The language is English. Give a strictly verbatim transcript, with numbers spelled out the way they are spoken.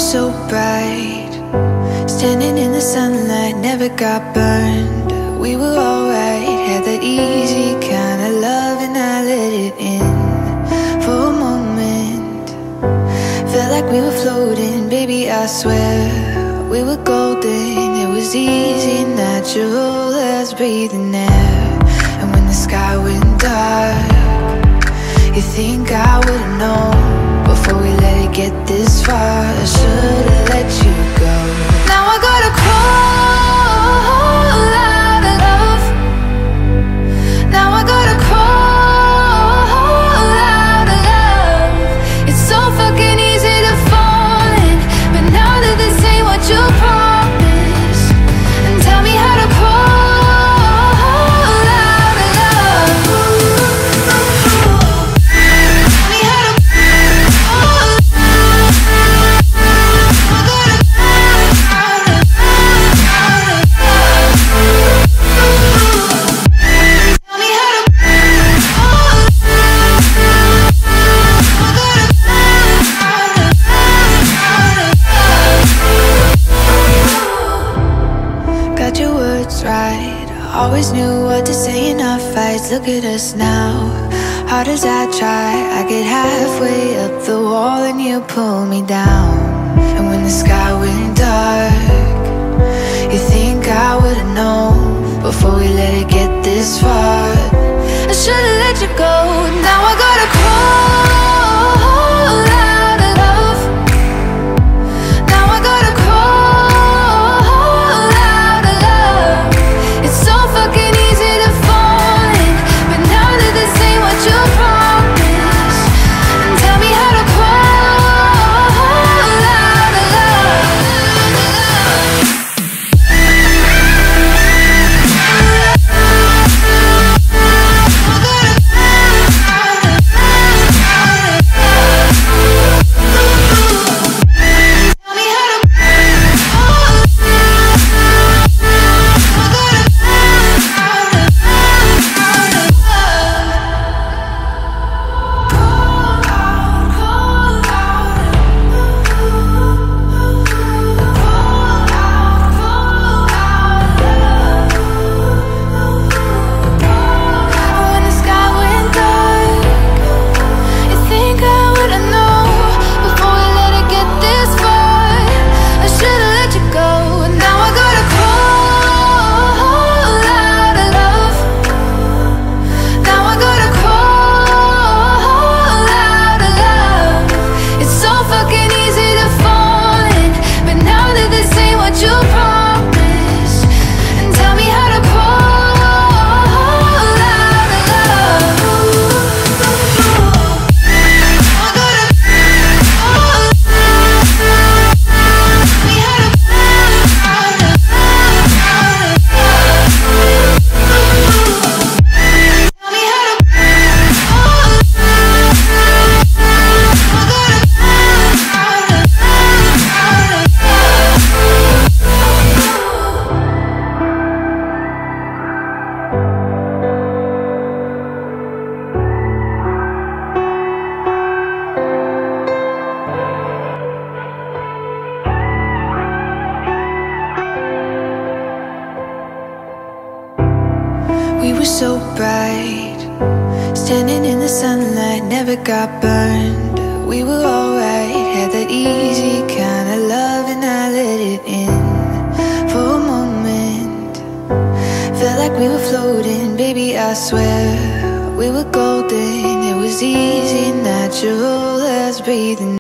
so bright, standing in the sunlight, never got burned. We were alright, had that easy kind of love, and I let it in for a moment. Felt like we were floating, baby, I swear we were golden. It was easy, natural as breathing air. And when the sky went dark, you think I would've known before we let it get this far. I should've let you go. Now I gotta crawl out of love. Now I gotta crawl out of love. It's so fucking easy to fall in, but now that this ain't what you promised, and tell me how to crawl out of love. Tell me how to right. Always knew what to say in our fights. Look at us now. Hard as I try, I get halfway up the wall and you pull me down. And when the sky went dark, you think I would've known before we let it get this far. I should've let you go. Now I gotta crawl out of love. Now I gotta crawl out of love. It's so fucking easy to fall in, but now that this ain't what you promised, and tell me how to crawl out of love. We were so bright, standing in the sunlight, never got burned. We were alright, had that easy kind of love, and I let it in for a moment. Felt like we were floating, baby, I swear we were golden. It was easy, natural as breathing